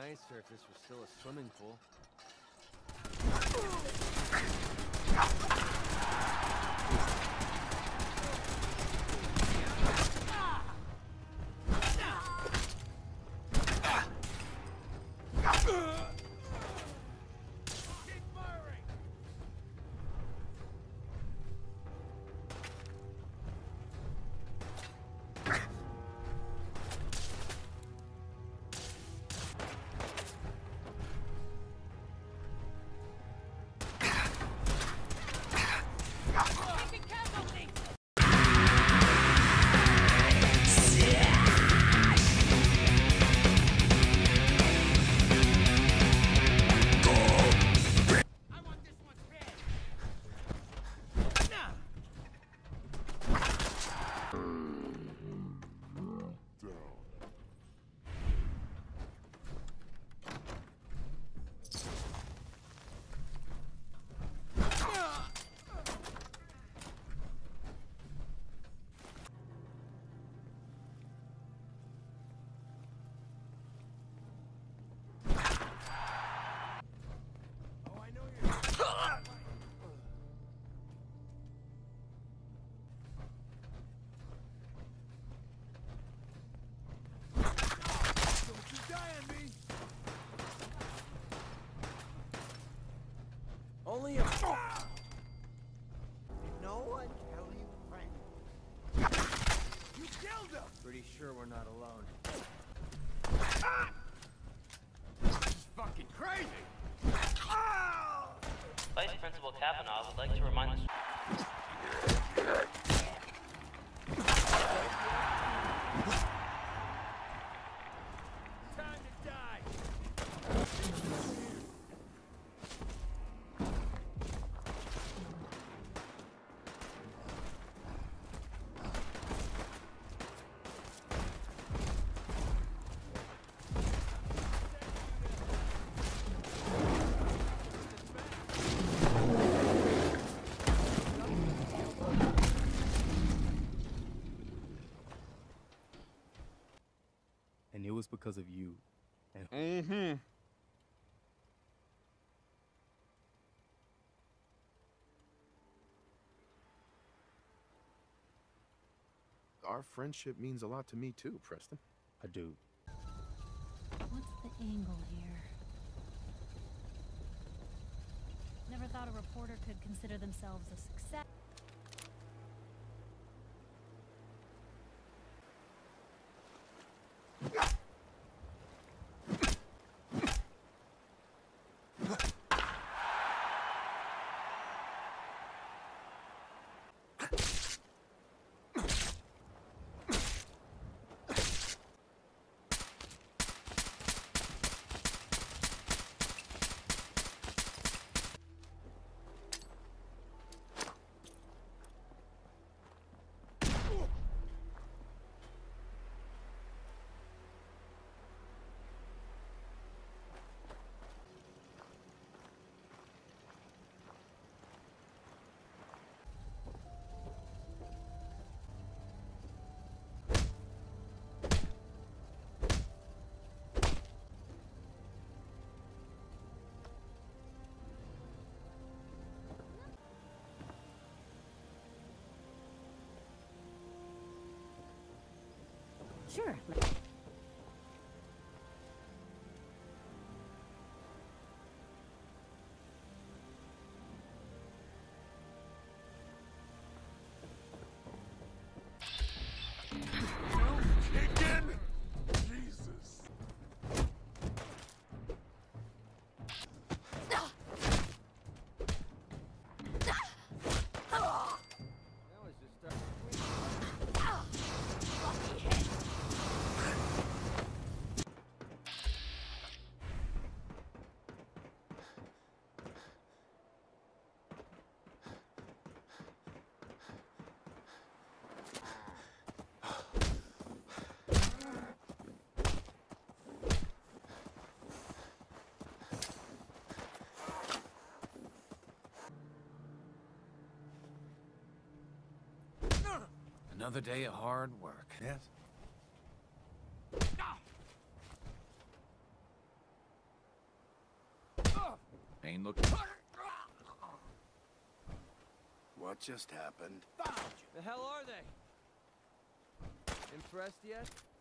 nicer if this was still a swimming pool. Only a... No one tell you, friend. You killed him! Pretty sure we're not alone. This is fucking crazy! Vice Principal Kavanaugh would like to remind the... Time to die! And it was because of you. Mm-hmm. Our friendship means a lot to me too, Preston. I do. What's the angle here? Never thought a reporter could consider themselves a success. Sure. Another day of hard work. Yes. Ain't looking. What just happened? Found you. The hell are they? Impressed yet?